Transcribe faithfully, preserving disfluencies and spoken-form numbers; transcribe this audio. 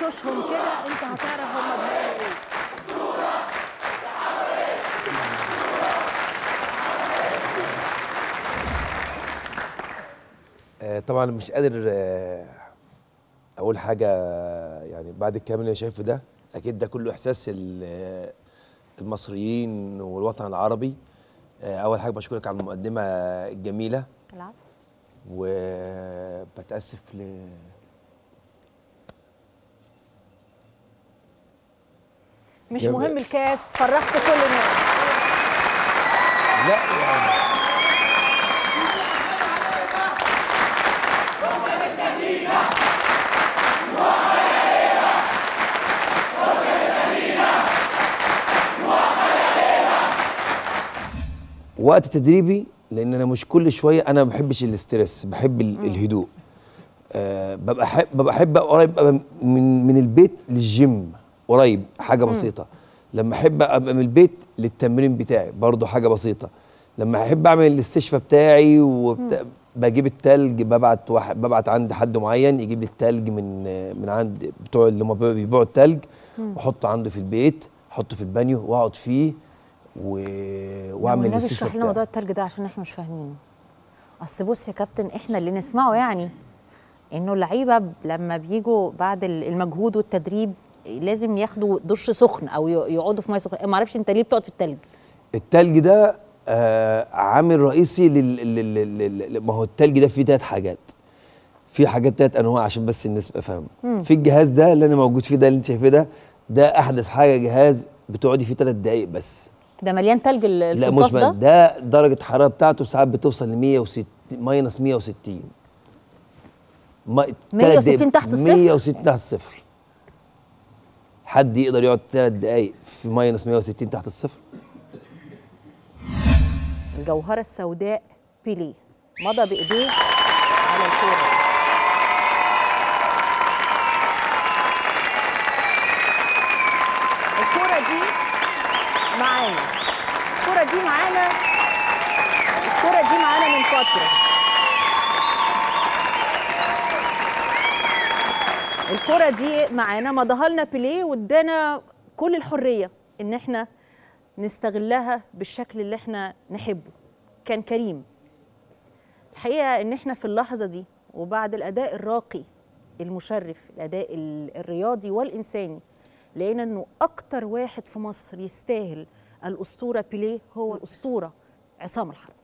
وشوشهم كده انت هتعرف هم بيعملوا ايه. آه طبعا مش قادر آه اقول حاجه يعني بعد الكلام اللي انا شايفه ده. اكيد ده كله احساس المصريين والوطن العربي. آه اول حاجه بشكرك على المقدمه الجميله. العفو. وبتاسف ل مش مهم الكاس، فرحت كل الناس. لا يعني وقت تدريبي، لان انا مش كل شويه، انا ما بحبش الاسترس، بحب الهدوء. أه ببقى حب ببقى احب قريب من من البيت للجيم، قريب حاجه بسيطه. لما احب ابقى من البيت للتمرين بتاعي برضو حاجه بسيطه. لما احب اعمل الاستشفاء بتاعي وبت... بجيب التلج، ببعت واحد ببعت عند حد معين يجيب لي التلج من من عند بتوع اللي هم بيبيعوا التلج، واحطه عنده في البيت، احطه في البانيو واقعد فيه و... واعمل الاستشفاء اشرح لنا موضوع التلج ده عشان احنا مش فاهمينه. اصل بص يا كابتن، احنا اللي نسمعه يعني انه اللعيبه لما بيجوا بعد المجهود والتدريب لازم ياخدوا دش سخن او يقعدوا في ميه سخنه. ما اعرفش انت ليه بتقعد في التلج؟ التلج ده آه عامل رئيسي لل... لل... لل... ما هو التلج ده فيه ثلاث حاجات، في حاجات ثلاث انواع عشان بس الناس تبقى فاهمه. في الجهاز ده اللي انا موجود فيه، ده اللي انت شايفاه ده، ده احدث حاجه، جهاز بتقعدي فيه ثلاث دقائق بس. ده مليان تلج لا مش ده؟ ده درجه الحراره بتاعته ساعات بتوصل ل مية وستين ماينس مية وستين. مية وستين تحت الصفر. مية وستين تحت الصفر. حد يقدر يقعد ثلاث دقائق في ماينس مية وستين تحت الصفر؟ الجوهره السوداء بيليه مضى بايديه على الكوره. الكوره دي معانا، الكوره دي معانا، الكوره دي معانا من فتره. الكرة دي معانا مضاها لنا بيليه وادانا كل الحرية ان احنا نستغلها بالشكل اللي احنا نحبه. كان كريم الحقيقة ان احنا في اللحظة دي وبعد الاداء الراقي المشرف، الاداء الرياضي والانساني، لقينا انه اكتر واحد في مصر يستاهل الاسطورة بيليه هو الاسطورة عصام الحرب.